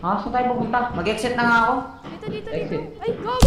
Ha? Saan tayo pupunta? Mag-exit na nga ako. Dito. Exit. Ay, go!